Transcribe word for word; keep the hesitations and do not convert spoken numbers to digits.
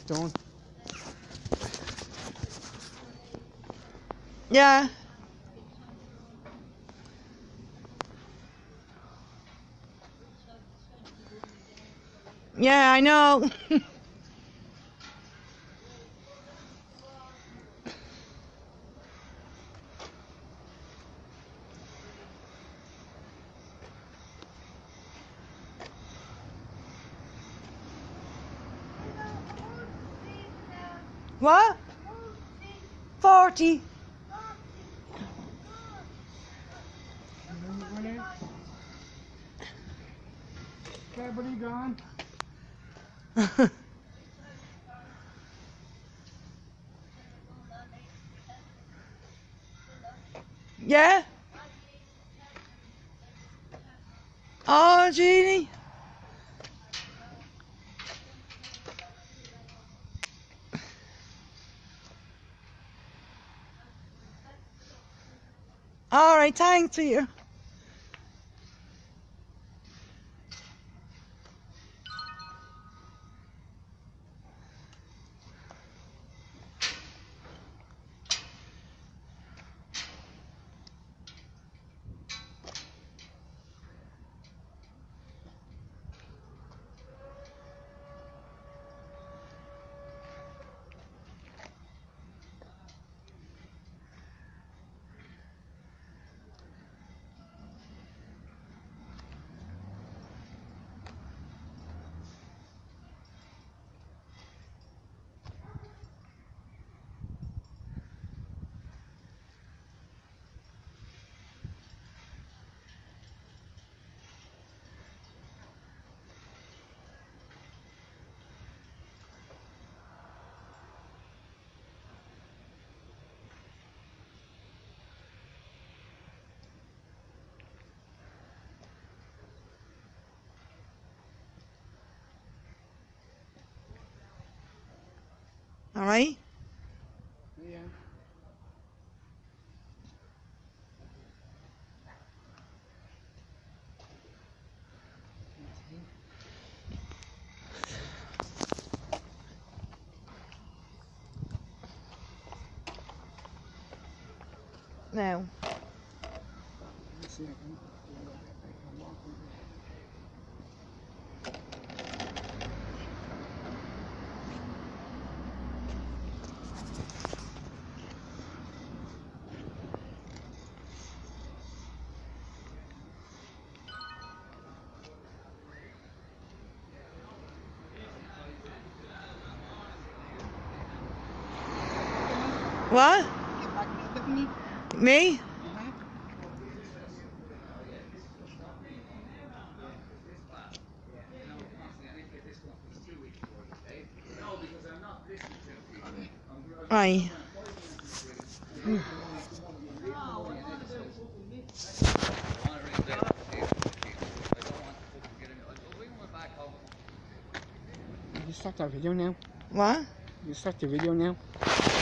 Done. Yeah. Yeah, I know. What? Forty. Everybody gone? Yeah? Oh, Jeannie. All right, thanks to you. All right. Yeah. Now. Let's see if I can do a little bit. I can walk with it. What? Get back a bit with me. Me? Aye. You start that video now. What? You start the video now.